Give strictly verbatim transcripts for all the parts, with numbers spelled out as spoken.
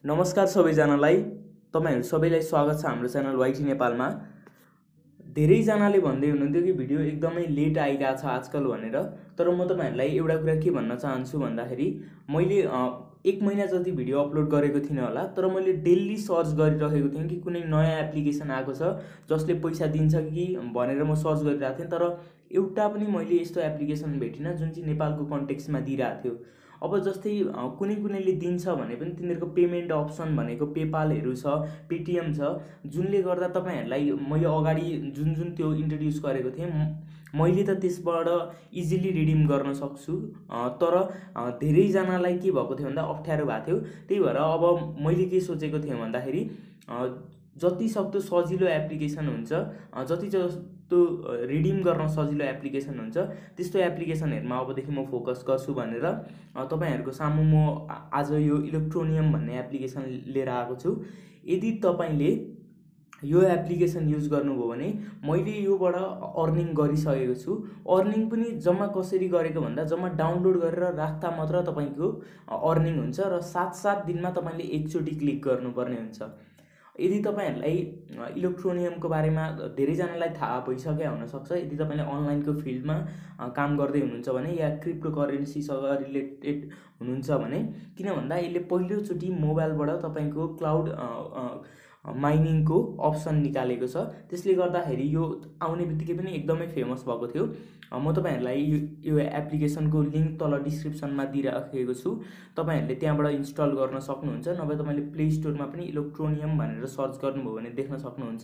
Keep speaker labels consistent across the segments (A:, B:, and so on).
A: नमस्कार सबैजनालाई, तपाईहरु सबैलाई स्वागत छ हाम्रो च्यानल वाइटी नेपालमा। धेरै जनाले भन्दै हुनुहुन्थ्यो कि भिडियो एकदमै लेट आइगा छ आजकल भनेर, तर म तपाईहरुलाई एउटा कुरा के भन्न चाहन्छु भन्दाखेरि मैले एक महिना जति भिडियो अपलोड गरेको थिइन होला, तर मैले डेली सर्च गरिरहेको थिएँ कि कुनै नयाँ एप्लिकेसन आएको छ जसले पैसा दिन्छ कि भनेर म सर्च गरिरहेको थिएँ, तर एउटा पनि मैले यस्तो एप्लिकेसन भेटिन जुन चाहिँ नेपालको कन्टेक्स्टमा दिइरहेको थियो। अब जस्तै कुनै कुनैले दिन्छ भने पनि तिनीहरुको पेमेन्ट अप्सन भनेको पेपालहरु छ, पेटीएम छ, जुनले गर्दा तपाईहरुलाई मैले अगाडि जुन जुन त्यो इन्ट्रोड्युस गरेको थिएँ मैले त त्यसबाट इजिली रिडिम गर्न सक्छु, तर धेरै जनालाई के भएको थियो भन्दा अप्ठ्यारो भएको थियो। त्यही भएर अब मैले के सोचेको थिएँ भन्दाखेरि जति सक्दो सजिलो एप्लिकेसन हुन्छ, जति जस्तो रिडिम गर्न सजिलो एप्लिकेसन हुन्छ त्यस्तो एप्लिकेसनहरुमा अबदेखि म फोकस गर्छु भनेर तपाईहरुको सामु म आज यो इलेक्ट्रोनियम भन्ने एप्लिकेसन लिएर आएको छु। यदि तपाईले यो एप्लिकेसन युज गर्नुभयो भने मैले योबाट अर्निङ गरिसकेको छु। अर्निङ पनि जम्मा कसरी गरेको भन्दा जम्मा डाउनलोड गरेर राख्दा मात्र तपाईको अर्निङ हुन्छ र सात सात दिनमा तपाईले एकचोटी क्लिक गर्नुपर्ने हुन्छ। यदि तपाईहरुलाई इलेक्ट्रोनियमको बारेमा धेरै जनालाई थाहा भइसक्या हुन सक्छ, यदि तपाईले अनलाइनको फिल्डमा काम गर्दै हुनुहुन्छ भने या क्रिप्टो करेन्सीसँग रिलेटेड हुनुहुन्छ भने, किन भन्दा यसले पहिलो चोटी मोबाइलबाट तपाईको क्लाउड माइनिङको अप्सन निकालेको छ। त्यसले गर्दाखेरि यो आउने बित्तिकै पनि एकदमै फेमस भएको थियो। म तपाईहरुलाई यो एप्लिकेसनको लिंक तल डिस्क्रिप्सनमा दिइराखेको छु, तपाईहरुले त्यहाँबाट इन्स्टल गर्न सक्नुहुन्छ, नभए तपाईले प्ले स्टोरमा पनि इलेक्ट्रोनियम भनेर सर्च गर्नुभयो भने देख्न सक्नुहुन्छ।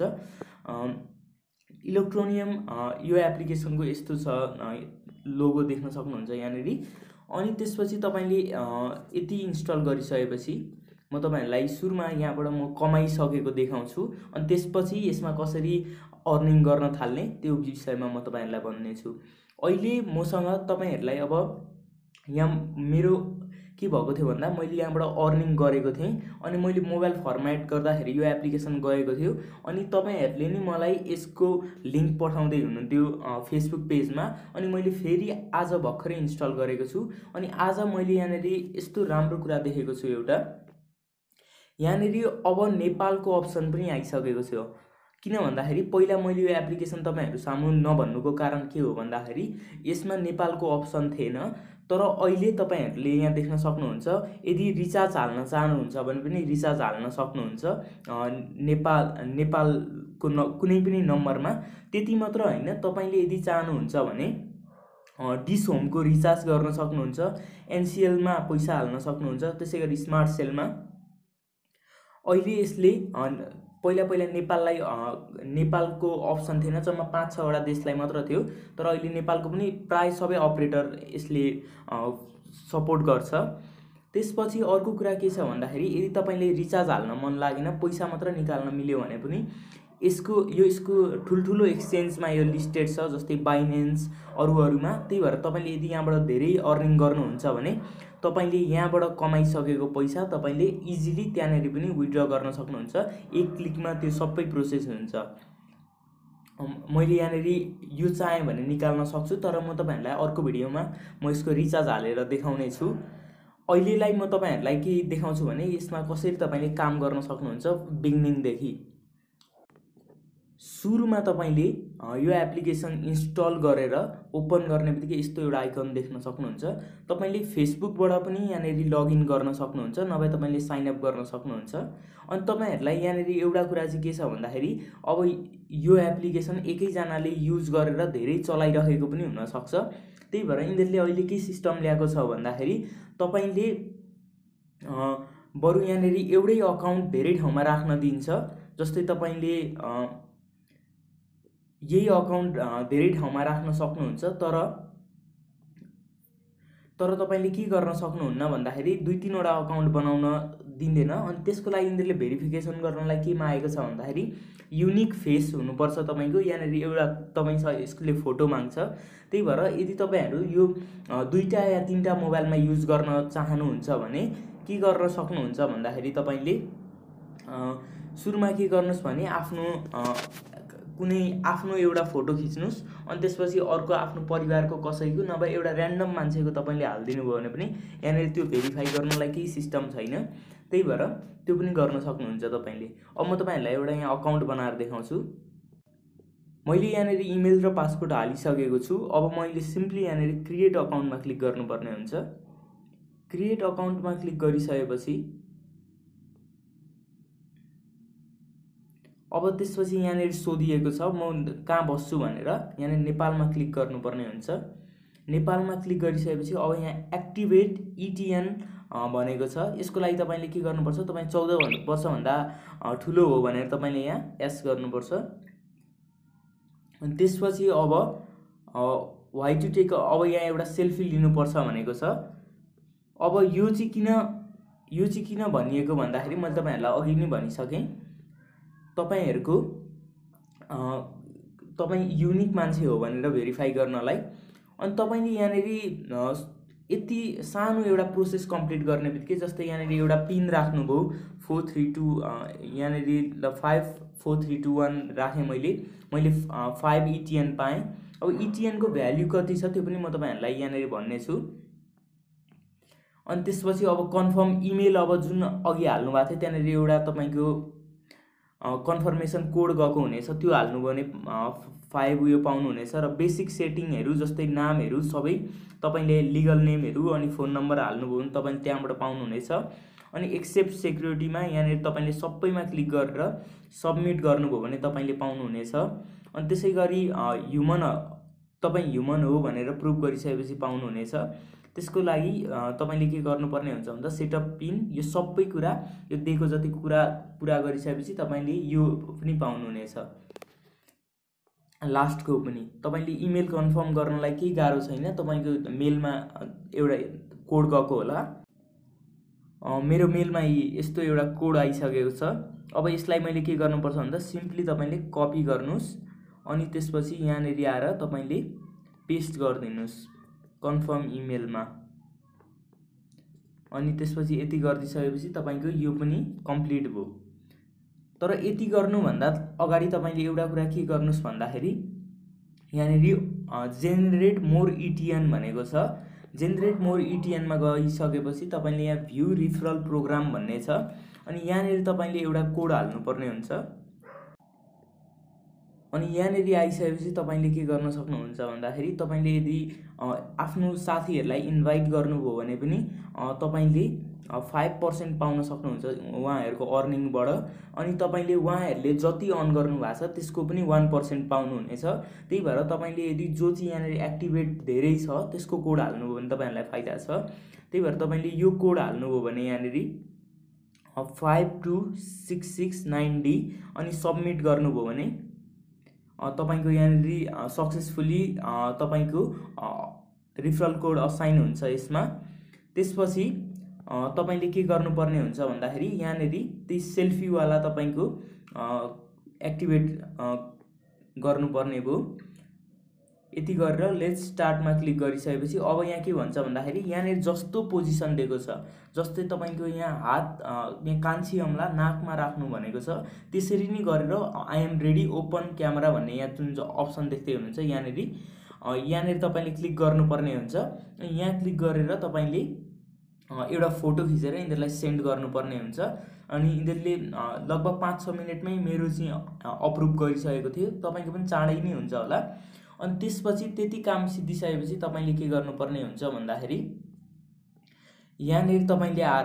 A: इलेक्ट्रोनियम यो एप्लिकेसनको यस्तो छ, लोगो देख्न सक्नुहुन्छ यहाँनेरि। अनि त्यसपछि तपाईले यति इन्स्टल गरिसकेपछि म तपाईहरुलाई सुरुमा यहाँबाट म कमाइसकेको देखाउँछु, अनि त्यसपछि यसमा कसरी अर्निङ गर्न थाल्ने त्यो विषयमा म तपाईहरुलाई भन्ने छु। अहिले मसँग तपाईहरुलाई अब यहाँ मेरो के भएको थियो भन्दा मैले यहाँबाट अर्निङ गरेको थिएँ, अनि मैले मोबाइल फर्मेट गर्दाखेरि यो एप्लिकेसन गएको थियो, अनि तपाईहरुले नि मलाई यसको लिंक पठाउँदै हुनुहुन्थ्यो फेसबुक पेजमा, अनि मैले फेरि आज भर्खरै इन्स्टल गरेको छु। अनि आज मैले यहाँनेरि यस्तो राम्रो कुरा देखेको छु, एउटा यहाँनेरि अब नेपालको अप्सन पनि आइसकेको छ। किन भन्दाखेरि पहिला मैले यो एप्लिकेसन तपाईहरु सामु नभन्नुको कारण के हो भन्दाखेरि यसमा नेपालको अप्सन थिएन, तर अहिले तपाईहरुले यहाँ देख्न सक्नुहुन्छ। यदि रिचार्ज हाल्न चाहनुहुन्छ भने पनि रिचार्ज हाल्न सक्नुहुन्छ नेपाल नेपालको कुनै पनि नम्बरमा। त्यति मात्र हैन, तपाईले यदि चाहनुहुन्छ भने डिशहोमको रिचार्ज गर्न सक्नुहुन्छ, एनसीएलमा पैसा हाल्न सक्नुहुन्छ, त्यसैगरी स्मार्ट सेलमा। अहिले यसले पहिला पहिला नेपाललाई नेपालको अप्सन थिएन, जम्मा पाँच छ वटा देशलाई मात्र थियो, तर अहिले नेपालको पनि प्राय सबै अपरेटर यसले सपोर्ट गर्छ। त्यसपछि अर्को कुरा के छ भन्दाखेरि यदि तपाईले रिचार्ज हाल्न मन लागेन, पैसा मात्र निकाल्न मिल्यो भने पनि यसको यो यसको ठुलठुलो एक्सचेन्जमा यो लिस्टेड छ, जस्तै बाइनेन्स अरूहरुमा। त्यही भएर तपाईले यदि यहाँबाट धेरै अर्निङ गर्नुहुन्छ भने तपाईले यहाँबाट कमाइसकेको पैसा तपाईले इजिली त्यहाँनेरि पनि विथड्र गर्न सक्नुहुन्छ। एक क्लिकमा त्यो सबै प्रोसेस हुन्छ। मैले यहाँनेरि यो चाहे भने निकाल्न सक्छु, तर म तपाईहरुलाई अर्को भिडियोमा म यसको रिचार्ज हालेर देखाउने छु। अहिलेलाई म तपाईहरुलाई के देखाउँछु भने यसमा कसरी तपाईले काम गर्न सक्नुहुन्छ बिगिनिङ देखि। सुरुमा तपाईले यो एप्लिकेसन इन्स्टल गरेर ओपन गर्ने बित्तिकै यस्तो एउटा आइकन देख्न सक्नुहुन्छ। तपाईले फेसबुकबाट पनि यहाँनेरि लगइन गर्न सक्नुहुन्छ, नभए तपाईले साइन अप गर्न सक्नुहुन्छ। अनि तपाईहरुलाई यहाँनेरि एउटा कुरा चाहिँ के छ भन्दाखेरि अब यो एप्लिकेसन एकैजनाले युज गरेर धेरै चलाइरहेको पनि हुन सक्छ। त्यही भएर यिनीहरुले अहिले के सिस्टम ल्याएको छ भन्दाखेरि तपाईले बरु यहाँनेरि एउटै अकाउन्ट धेरै ठाउँमा राख्न दिन्छ। जस्तै तपाईले यही अकाउन्ट धेरै ठाउँमा राख्न सक्नुहुन्छ, तर तर तपाईले के गर्न सक्नुहुन्न भन्दाखेरि दुई तीनवटा अकाउन्ट बनाउन दिँदैन। अनि त्यसको लागि यिनीहरुले भेरिफिकेसन गर्नलाई के मागेको छ भन्दाखेरि युनिक फेस हुनुपर्छ तपाईको। यहाँनेरि एउटा तपाईसँग यसले फोटो माग्छ। त्यही भएर यदि तपाईहरु यो दुईटा या तीनटा मोबाइलमा युज गर्न चाहनुहुन्छ भने के गर्न सक्नुहुन्छ भन्दाखेरि तपाईले सुरुमा के गर्नुस् भने आफ्नो कुनै आफ्नो एउटा फोटो खिच्नुस्, अनि त्यसपछि अर्को आफ्नो परिवारको कसैको नभए एउटा र्यान्डम मान्छेको तपाईले हाल्दिनु भयो भने पनि यहाँनेरि त्यो भेरिफाई गर्नलाई केही सिस्टम छैन। त्यही भएर त्यो पनि गर्न सक्नुहुन्छ तपाईले। अब म तपाईहरुलाई एउटा यहाँ अकाउन्ट बनाएर देखाउँछु। मैले यहाँनिर इमेल र पासवर्ड हालिसकेको छु। अब मैले सिम्पली यहाँनिर क्रिएट अकाउन्टमा क्लिक गर्नुपर्ने हुन्छ। क्रिएट अकाउन्टमा क्लिक गरिसकेपछि अब त्यसपछि यहाँनिर सोधिएको छ म कहाँ बस्छु भनेर, यहाँनिर नेपालमा क्लिक गर्नुपर्ने हुन्छ। नेपालमा क्लिक गरिसकेपछि अब यहाँ एक्टिभेट इटिएन भनेको छ। यसको लागि तपाईले के गर्नुपर्छ, तपाई चौध वर्षभन्दा ठुलो हो भनेर तपाईले यहाँ यस गर्नुपर्छ। अनि त्यसपछि अब वाइ टु टेक, अब यहाँ एउटा सेल्फी लिनुपर्छ भनेको छ। अब यो चाहिँ किन यो चाहिँ किन भनिएको भन्दाखेरि मैले तपाईहरुलाई अघि नै भनिसकेँ, तपाईहरुको तपाई युनिक मान्छे हो भनेर भेरिफाई गर्नलाई। अनि तपाईले यहाँनिर यति सानो एउटा प्रोसेस कम्प्लिट गर्ने बित्तिकै, जस्तै यहाँनिर एउटा पिन राख्नुभयो फोर थ्री टू, यहाँनिर five four three two one राखेँ मैले मैले फाइभ इटिएन पाएँ। अब इटिएन को भ्याल्यु कति छ त्यो पनि म तपाईहरुलाई यहाँनिर भन्ने छु। अनि त्यसपछि अब कन्फर्म इमेल, अब जुन अघि हाल्नु भएको थियो त्यहाँनिर एउटा तपाईको कन्फर्मेसन कोड गएको हुनेछ, त्यो हाल्नुभयो भने फाइभ उयो पाउनुहुनेछ। र बेसिक सेटिङहरु जस्तै नामहरु सबै तपाईले लिगल नेमहरु अनि फोन नम्बर हाल्नुभयो भने तपाईले त्यहाँबाट पाउनुहुनेछ। अनि एक्सेप्ट सेक्युरिटीमा यहाँनिर तपाईले सबैमा क्लिक गरेर सबमिट गर्नुभयो भने तपाईले पाउनुहुनेछ। अनि त्यसैगरी ह्युमन तपाई ह्युमन हो भनेर प्रुफ गरिसकेपछि पाउनुहुनेछ। त्यसको लागि तपाईले के गर्नुपर्ने हुन्छ भन्दा सेटअप पिन, यो सबै कुरा यो दिएको जति कुरा पुरा गरिसकेपछि तपाईले यो पनि पाउनुहुनेछ। लास्टको पनि तपाईले इमेल कन्फर्म गर्नलाई केही गाह्रो छैन, तपाईको मेलमा एउटा कोड गएको होला। मेरो मेलमा यस्तो एउटा कोड आइसकेको छ। अब यसलाई मैले के गर्नुपर्छ भन्दा सिम्पली तपाईले कपी गर्नुस् अनि त्यसपछि यहाँनिर आएर तपाईले पेस्ट गरिदिनुस् कन्फर्म इमेलमा। अनि त्यसपछि यति गरिदिसकेपछि तपाईको यो पनि कम्प्लिट भयो। तर यति गर्नुभन्दा अगाडि तपाईले एउटा कुरा के गर्नुस् भन्दाखेरि यहाँनिर जेनेरेट मोर इटिएन भनेको छ। जेनेरेट मोर इटिएन मा गइसकेपछि तपाईले यहाँ भ्यू रिफरल प्रोग्राम भन्ने छ। अनि यहाँनिर तपाईले एउटा कोड हाल्नुपर्ने हुन्छ। अनि यहाँनिर आइसकेपछि तपाईले के गर्न सक्नुहुन्छ भन्दाखेरि तपाईले यदि आफ्नो साथीहरुलाई इन्भाइट गर्नुभयो भने पनि तपाईले फाइभ पर्सेन्ट पाउन सक्नुहुन्छ उहाँहरुको अर्निङबाट। अनि तपाईले उहाँहरुले जति अर्न गर्नु भएको छ त्यसको पनि वन पर्सेन्ट पाउनुहुनेछ। त्यही भएर तपाईले यदि जो चाहिँ यहाँनिर एक्टिभेट धेरै छ त्यसको कोड हाल्नुभयो भने तपाईहरुलाई फाइदा छ। त्यही भएर तपाईले यो कोड हाल्नुभयो भने यहाँनिर five two six six nine D अनि सबमिट गर्नुभयो भने तपाईको यहाँनिर सक्सेसफुली तपाईको रिफरल कोड असाइन हुन्छ यसमा। त्यसपछि तपाईले के गर्नुपर्ने हुन्छ भन्दाखेरि यहाँनिर त्यही सेल्फी वाला तपाईको एक्टिभेट गर्नुपर्ने भयो। यति गरेर लेट्स स्टार्टमा क्लिक गरिसकेपछि अब यहाँ के भन्छ भन्दाखेरि यहाँनिर जस्तो पोजिसन दिएको छ, जस्तै तपाईको यहाँ हात यहाँ कान्छी अम्ला नाकमा राख्नु भनेको छ, त्यसरी नै गरेर I am ready open camera भन्ने यहाँ जुन अप्सन देख्दै हुनुहुन्छ यहाँनिर यहाँनिर तपाईले क्लिक गर्नुपर्ने हुन्छ। यहाँ क्लिक गरेर तपाईले एउटा फोटो खिचेर यिनीहरुलाई सेन्ड गर्नुपर्ने हुन्छ। अनि यिनीहरुले लगभग पाँच छ मिनेटमै मेरो चाहिँ अप्रुभ गरिसकेको थियो, तपाईको पनि चाँडै नै हुन्छ होला। अनि त्यसपछि त्यति काम सिद्धिसकेपछि तपाईले के गर्नुपर्ने हुन्छ भन्दाखेरि यहाँनिर तपाईले आएर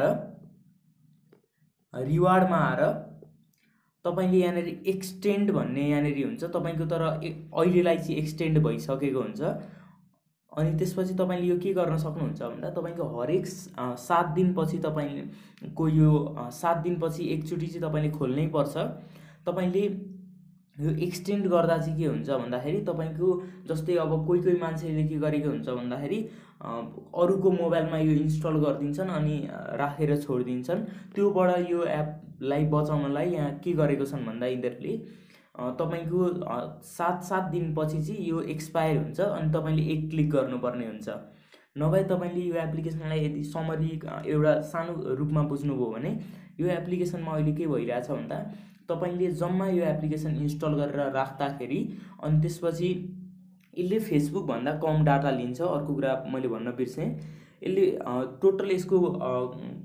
A: रिवार्डमा आएर तपाईले यहाँनिर एक्सटेन्ड भन्ने यहाँनिर हुन्छ तपाईको, तर अहिलेलाई चाहिँ एक्सटेन्ड भइसकेको हुन्छ। अनि त्यसपछि तपाईले यो के गर्न सक्नुहुन्छ भन्दा तपाईको हरेक सात दिनपछि तपाईको यो सात दिनपछि एकचोटी चाहिँ तपाईले खोल्नै पर्छ। तपाईले यो एक्सटेन्ड गर्दा चाहिँ के हुन्छ भन्दाखेरि तपाईको जस्तै अब कोही कोही मान्छेले के गरेको हुन्छ भन्दाखेरि अरूको मोबाइलमा यो इन्स्टल गरिदिन्छन् अनि राखेर छोडिदिन्छन्। त्योबाट यो एपलाई बचाउनलाई यहाँ के गरेको छन् भन्दा यिनीहरुले तपाईको सात सात दिनपछि चाहिँ यो एक्सपायर हुन्छ अनि तपाईले एक क्लिक गर्नुपर्ने हुन्छ। नभए तपाईले यो एप्लिकेसनलाई यदि समरी एउटा सानो रूपमा बुझ्नुभयो भने यो एप्लिकेसनमा अहिले के भइरहेछ भन्दा तपाईले जम्मा यो एप्लिकेसन इन्स्टल गरेर राख्दाखेरि अनि त्यसपछि यसले फेसबुक भन्दा कम डाटा लिन्छ। अर्को कुरा मैले भन्न बिर्सेँ, यसले टोटल यसको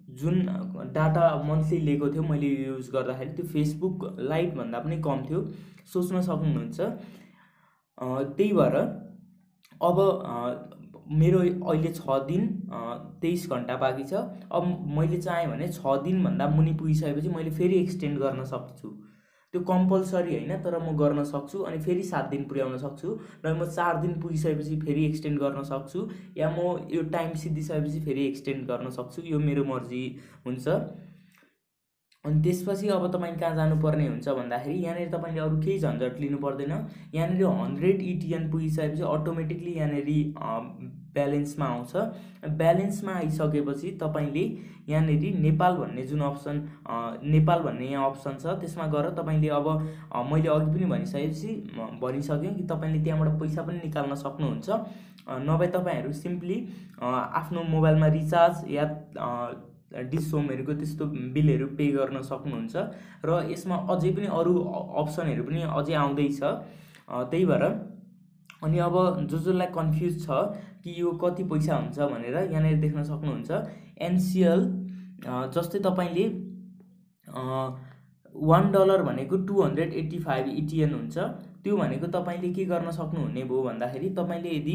A: जुन डाटा मन्थली लिएको थियो मैले युज गर्दाखेरि त्यो फेसबुक लाइट भन्दा पनि कम थियो, सोच्न सक्नुहुन्छ। त्यही भएर अब मेरो अहिले छ दिन तेइस घन्टा बाँकी छ। अब मैले चाहेँ भने छ दिनभन्दा मुनि पुगिसकेपछि मैले फेरि एक्सटेन्ड गर्न सक्छु। त्यो कम्पलसरी होइन, तर म गर्न सक्छु अनि फेरि सात दिन पुर्याउन सक्छु र म चार दिन पुगिसकेपछि फेरि एक्सटेन्ड गर्न सक्छु, या म यो टाइम सिद्धिसकेपछि फेरि एक्सटेन्ड गर्न सक्छु। यो मेरो मर्जी हुन्छ। अनि त्यसपछि अब तपाईँ कहाँ जानुपर्ने हुन्छ भन्दाखेरि यहाँनिर तपाईँले अरू केही झन्झट लिनु पर्दैन। यहाँनिर हन्ड्रेड इटिएन पुगिसकेपछि अटोमेटिकली यहाँनिर ब्यालेन्समा आउँछ। ब्यालेन्समा आइसकेपछि तपाईँले यहाँनिर नेपाल भन्ने जुन अप्सन नेपाल भन्ने यहाँ अप्सन छ त्यसमा गएर तपाईँले अब मैले अघि पनि भनिसकेपछि भनिसकेँ कि तपाईँले त्यहाँबाट पैसा पनि निकाल्न सक्नुहुन्छ। नभए तपाईँहरू सिम्पली आफ्नो मोबाइलमा रिचार्ज या डिसहोमहरूको त्यस्तो बिलहरू पे गर्न सक्नुहुन्छ र यसमा अझै पनि अरू अप्सनहरू पनि अझै आउँदैछ। त्यही भएर अनि अब जो जसलाई कन्फ्युज छ कि यो कति पैसा हुन्छ भनेर यहाँनिर देख्न सक्नुहुन्छ। एनसिएल जस्तै तपाईँले वान डलर भनेको two hundred eighty five ETN हुन्छ। त्यो भनेको तपाईँले के गर्न सक्नुहुने भयो भन्दाखेरि तपाईँले यदि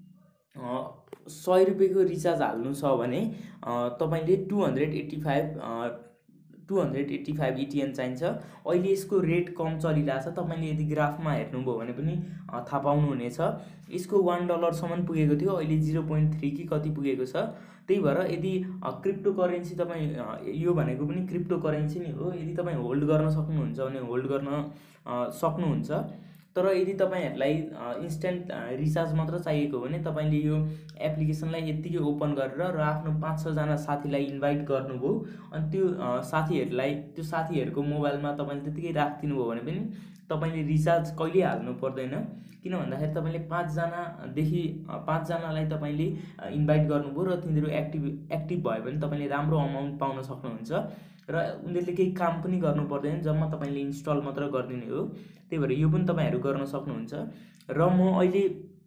A: सय रुपियाँको रिचार्ज हाल्नु छ भने तपाईँले two hundred eighty five two hundred eighty five ETN चाहिन्छ। अहिले यसको रेट कम चलिरहेछ, तपाईँले यदि ग्राफमा हेर्नुभयो भने पनि थाहा पाउनुहुनेछ। यसको वान डलरसम्म पुगेको थियो, अहिले जिरो पोइन्ट थ्री कि कति पुगेको छ। त्यही भएर यदि क्रिप्टो करेन्सी तपाईँ यो भनेको पनि क्रिप्टो करेन्सी नै हो, यदि तपाईँ होल्ड गर्न सक्नुहुन्छ भने होल्ड गर्न सक्नुहुन्छ। तर यदि तपाईँहरूलाई इन्स्ट्यान्ट रिचार्ज मात्र चाहिएको हो भने तपाईँले यो एप्लिकेसनलाई यत्तिकै ओपन गरेर र आफ्नो पाँच छजना साथीलाई इन्भाइट गर्नुभयो अनि त्यो साथीहरूलाई त्यो साथीहरूको मोबाइलमा तपाईँले त्यत्तिकै राखिदिनु भयो भने पनि तपाईँले रिचार्ज कहिल्यै हाल्नु पर्दैन। किन भन्दाखेरि तपाईँले पाँचजनादेखि पाँचजनालाई तपाईँले इन्भाइट गर्नुभयो र तिनीहरू एक्टिभ एक्टिभ भयो भने तपाईँले राम्रो अमाउन्ट पाउन सक्नुहुन्छ र उनीहरूले केही काम पनि गर्नु पर्दैन, जम्मा तपाईँले इन्स्टल मात्र गरिदिने हो। त्यही भएर यो पनि तपाईँहरू गर्न सक्नुहुन्छ। र म अहिले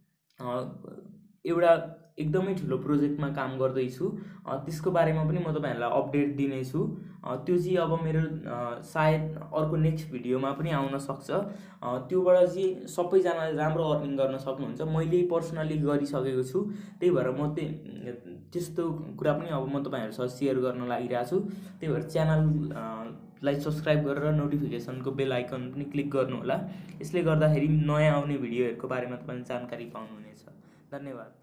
A: एउटा एकदमै ठुलो प्रोजेक्टमा काम गर्दैछु, त्यसको बारेमा पनि म तपाईँहरूलाई अपडेट दिनेछु। त्यो चाहिँ अब मेरो सायद अर्को नेक्स्ट भिडियोमा पनि आउन सक्छ। त्योबाट चाहिँ सबैजनाले राम्रो अर्निङ गर्न सक्नुहुन्छ। मैले पर्सनली गरिसकेको छु, त्यही भएर म त्यस्तो कुरा पनि अब म तपाईँहरूसँग सेयर गर्न लागिरहेको छु। त्यही भएर च्यानललाई सब्सक्राइब गरेर नोटिफिकेसनको बेल आइकन पनि क्लिक गर्नुहोला। यसले गर्दाखेरि नयाँ आउने भिडियोहरूको बारेमा तपाईँले जानकारी पाउनुहुनेछ। धन्यवाद।